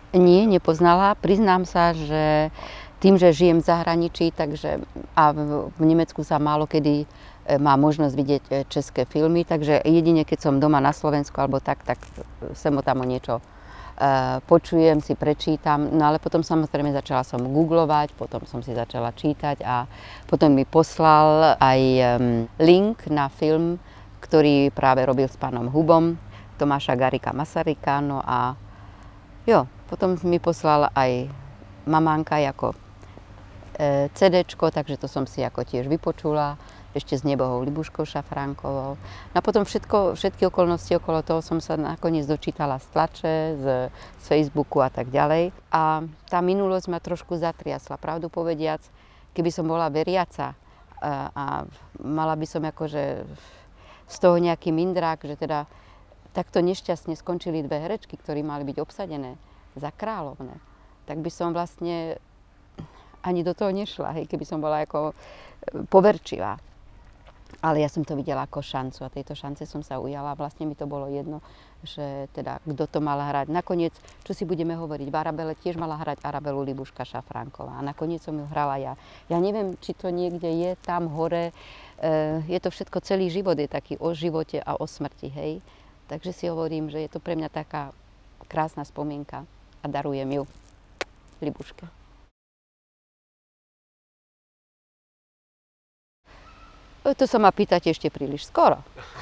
Nie, nepoznala. Priznám sa, že tým, že žijem v zahraničí, takže a v Nemecku sa málo kedy má možnosť vidieť české filmy, takže jedine keď som doma na Slovensku alebo tak sem o tam o niečo počujem, si prečítam, no ale potom samozrejme začala som googlovať, potom som si začala čítať a potom mi poslal aj link na film, ktorý práve robil s pánom Hubom, Tomáša Garrigua Masaryka, no a jo, potom mi poslal aj mamánka ako CDčko, takže to som si ako tiež vypočula, ešte s nebohou Libuškou Šafránkovou. No a potom všetky okolnosti okolo toho som sa nakoniec dočítala z tlače, z Facebooku a tak ďalej. A tá minulosť ma trošku zatriasla, pravdu povediac, keby som bola veriaca a mala by som akože z toho nejaký mindrák, že teda takto nešťastne skončili dve herečky, ktoré mali byť obsadené za kráľovné, tak by som vlastne ani do toho nešla, hej, keby som bola ako poverčivá. Ale ja som to videla ako šancu a tejto šance som sa ujala. Vlastne mi to bolo jedno, že teda kto to mal hrať. Nakoniec, čo si budeme hovoriť, v Arabele tiež mala hrať Arabelu Libuška Šafránková. A nakoniec som ju hrala ja. Ja neviem, či to niekde je tam hore. Je to všetko, celý život je taký o živote a o smrti, hej. Takže si hovorím, že je to pre mňa taká krásna spomienka a darujem ju Libuške. To sa ma pýtate ešte príliš skoro.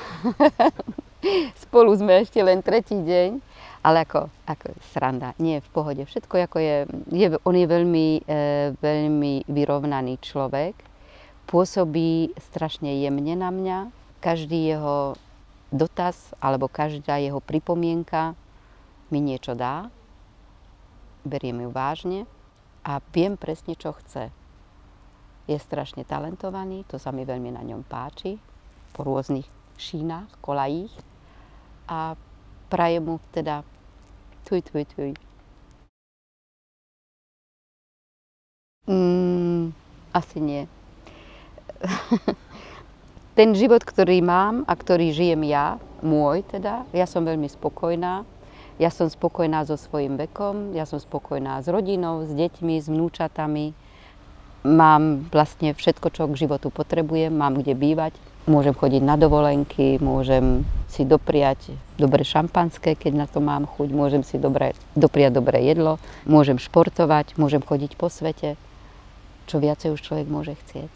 Spolu sme ešte len tretí deň, ale ako sranda, nie, v pohode. Všetko ako on je veľmi vyrovnaný človek, pôsobí strašne jemne na mňa. Každý jeho dotaz alebo každá jeho pripomienka mi niečo dá, beriem ju vážne a viem presne, čo chce. Je strašne talentovaný, to sa mi veľmi na ňom páči, po rôznych šínach, kolajích a prajem mu teda tuj. Asi nie. Ten život, ktorý mám a ktorý žijem ja, môj teda, ja som veľmi spokojná. Ja som spokojná so svojím vekom, ja som spokojná s rodinou, s deťmi, s vnúčatami. Mám vlastne všetko, čo k životu potrebujem, mám kde bývať, môžem chodiť na dovolenky, môžem si dopriať dobré šampanské, keď na to mám chuť, môžem si dopriať dobré jedlo, môžem športovať, môžem chodiť po svete, čo viacej už človek môže chcieť.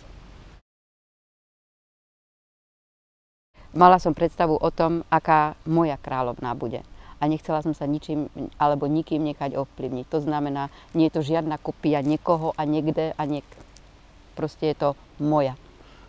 Mala som predstavu o tom, aká moja kráľovná bude. A nechcela som sa ničím alebo nikým nechať ovplyvniť. To znamená, nie je to žiadna kopia niekoho a niekde a proste je to moja.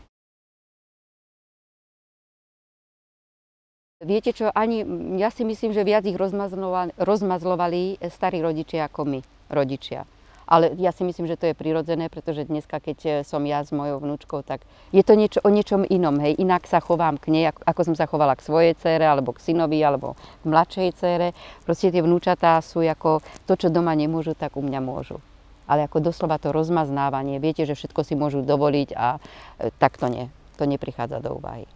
Viete čo, ja si myslím, že viac ich rozmazlovali starí rodičia ako my, rodičia. Ale ja si myslím, že to je prirodzené, pretože dneska, keď som ja s mojou vnúčkou, tak je to o niečom inom, hej. Inak sa chovám k nej, ako som sa chovala k svojej dcére, alebo k synovi, alebo k mladšej dcére. Proste tie vnúčatá sú ako to, čo doma nemôžu, tak u mňa môžu. Ale ako doslova to rozmaznávanie, viete, že všetko si môžu dovoliť a tak to nie. To neprichádza do úvahy.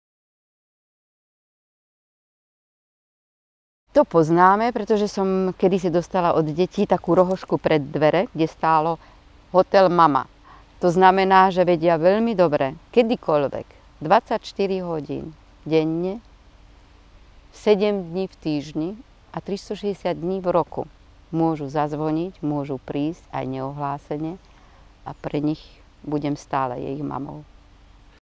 To poznáme, pretože som kedysi dostala od detí takú rohošku pred dvere, kde stálo Hotel Mama. To znamená, že vedia veľmi dobre, kedykoľvek, 24 hodín denne, 7 dní v týždni a 360 dní v roku môžu zazvoniť, môžu prísť aj neohlásene a pre nich budem stále jej mamou.